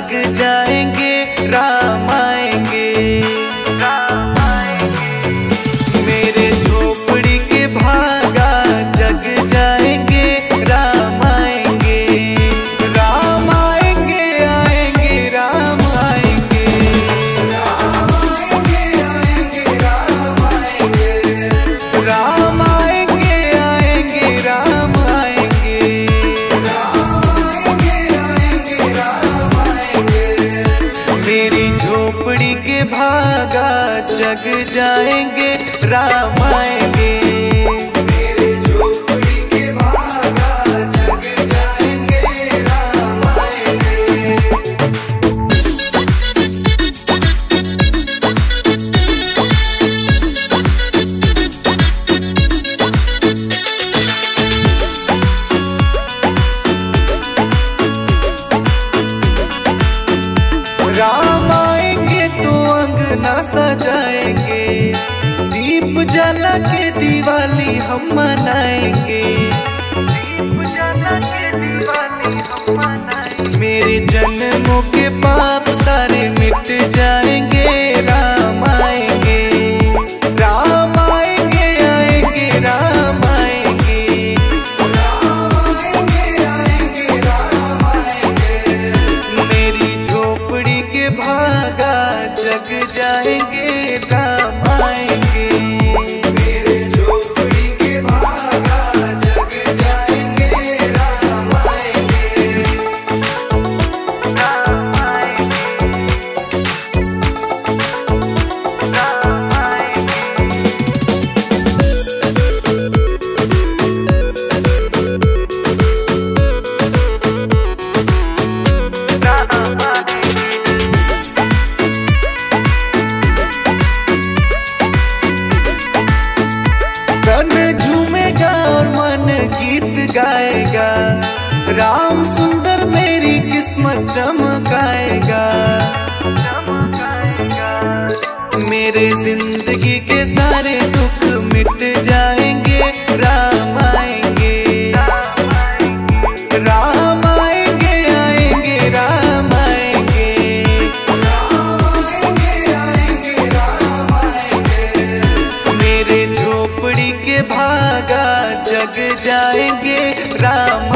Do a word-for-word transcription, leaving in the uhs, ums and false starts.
जग जाएंगे, राम आएंगे। मेरे झोपड़ी के भागा जग जाएंगे, राम आएंगे। राम आएंगे आएंगे राम आएंगे, राम आएंगे आएंगे राम आएंगे, राम आएंगे आएंगे राम आएंगे, राम आएंगे आएंगे राम आएंगे। मेरी झोपड़ी के भागा जग जाएंगे, राम आएंगे। मेरे झोपड़ी के भागा जग जाएंगे, राम आएंगे। राम आएंगे तो अंगना सजाएंगे, दीप जला के दिवाली हम मनाएंगे, दीप जला के दिवाली हम मनाएंगे। मेरे जन्मों के पाप सारे मिट जाएंगे, राम आएंगे। राम आएंगे आएंगे राम आएंगे, राम आएंगे आएंगे राम आएंगे। मेरी झोपड़ी के भागा जग जाएंगे, राम आएंगे। मेरे झोपड़ी के भागा जग जाएंगे, राम आएंगे, राम आएंगे, राम आएंगे। तन झूमेगा और मन गीत गाएगा, राम सुंदर मेरी किस्मत चमकाएगा, चमकाएगा। मेरे जिंदगी के सारे दुख मिट जाएंगे, राम आएंगे। राम आएंगे आएंगे राम आएंगे, राम आएंगे आएंगे राम आएंगे। मेरे झोपड़ी के भागा जग जाएंगे, राम